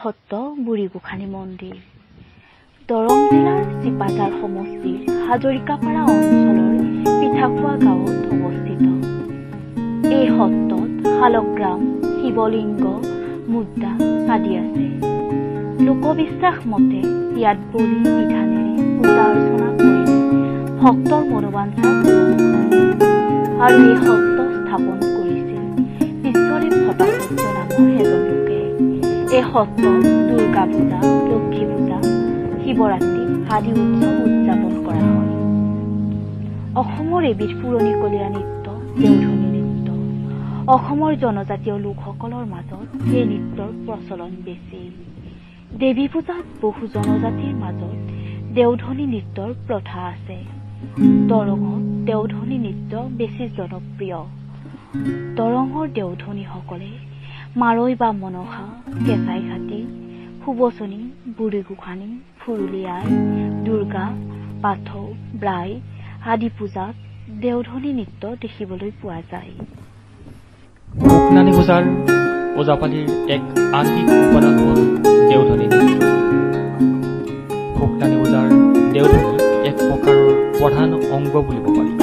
সত্ৰ বুঢ়ীগোসানী মন্দিৰ দৰং জিলাৰ চিপাঝাৰ সমষ্টিৰ হাজৰিকাপাৰা অঞ্চলৰ পিঠাখোৱা গাঁৱত অৱস্থিত। এই সত্ৰত শালগ্ৰাম, শিৱলিংগ, মুদ্ৰা আদি আছে। লোকবিশ্বাস মতে ইয়াত বলি বিধানেৰে পূজা অৰ্চনা কৰিলে ভক্তৰ মনোবাঞ্ছা পূৰণ হয়। আৰু এই সত্ৰ স্থাপন কৰিছিল বিশ্বদেৱ ভট্টাচাৰ্য নামৰ এজন লোকে। এই সত্ৰত দুৰ্গা পূজা, লক্ষী পূজা, শিৱৰাত্ৰি আদি উৎসৱ উদযাপন কৰা হয়। অসমৰ এবিধ পুৰণিকলীয়া নৃত্য দেওধনী নৃত্য। অসমৰ জনজাতীয় লোকসকলৰ মাজত এই নৃত্যৰ প্ৰচলন বেছি। দেৱী পূজাত বহু জনজাতিৰ মাজত দেওধনী নৃত্যৰ প্ৰথা আছে। দৰঙত দেওধনী নৃত্য বেছি জনপ্ৰিয়। দৰঙৰ দেওধনীসকলে মাৰৈ বা মনসা, কেঁচাই ঘাটি, সুবচনী, বুঢ়ীগোসানী, ফুৰুলী আই, দুৰ্গা, পাথৌ, ব্ৰাই আদি পূজাত দেওধনী নৃত্য দেখিবলৈ পোৱা যায়। ভোগনানী পূজাৰ ওজাপালিৰ এক আংগিক উপাদান হ'ল দেওধনী নৃত্য। ভোগনানী পূজাৰ দেওধনী এক প্ৰকাৰৰ প্ৰধান অংগ বুলিব পাৰি।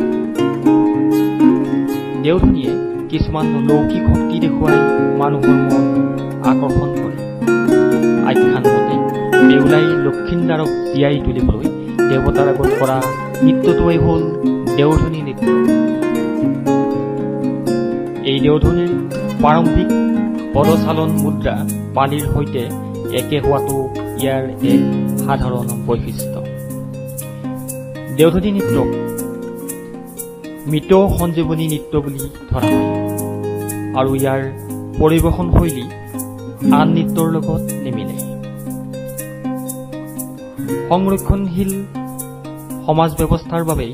দেওধনীয়ে কিছুমান লৌকিক শক্তি দেখুৱাই মানুহৰ মন আকৰ্ষণ কৰে। আখ্যান মতে বেউলাই লক্ষীন্দাৰক জীয়াই তুলিবলৈ দেৱতাৰ আগত কৰা নৃত্যটোৱেই হ'ল দেওধনী নৃত্য। এই দেওধনীৰ প্ৰাৰম্ভিক পদচালন মুদ্ৰা পালিৰ সৈতে একে হোৱাটো ইয়াৰ এক সাধাৰণ বৈশিষ্ট্য। দেওধনী নৃত্যক মৃত সঞ্জীৱনী নৃত্য বুলি ধৰা হয় আৰু ইয়াৰ পৰিৱেশন শৈলী আন নৃত্যৰ লগত নিমিলে। সংৰক্ষণশীল সমাজ ব্যৱস্থাৰ বাবেই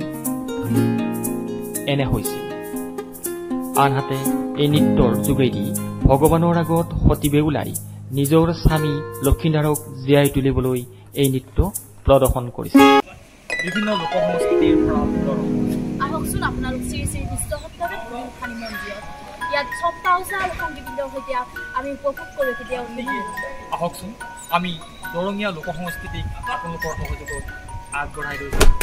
এনে হৈছিল। আনহাতে এই নৃত্যৰ যোগেদি ভগৱানৰ আগত সতী বেউলাই নিজৰ স্বামী লক্ষীন্দাৰক জীয়াই তুলিবলৈ এই নৃত্য প্ৰদৰ্শন কৰিছিল। বিভিন্ন লোক সংস্কৃতিৰ পৰা আহকচোন আপোনালোক শ্ৰী শ্ৰী বিশ্বসত্ৰৰ বুঢ়ীগোসানী মন্দিৰত। ইয়াত সপ্তা ওজা আৰু সংগীতৰ সৈতে আমি উপভোগ কৰোঁ কেতিয়াও। আহকচোন আমি দৰঙীয়া লোক সংস্কৃতিক আপোনালোকৰ সহযোগত আগবঢ়াই লৈ যাওঁ।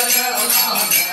Hare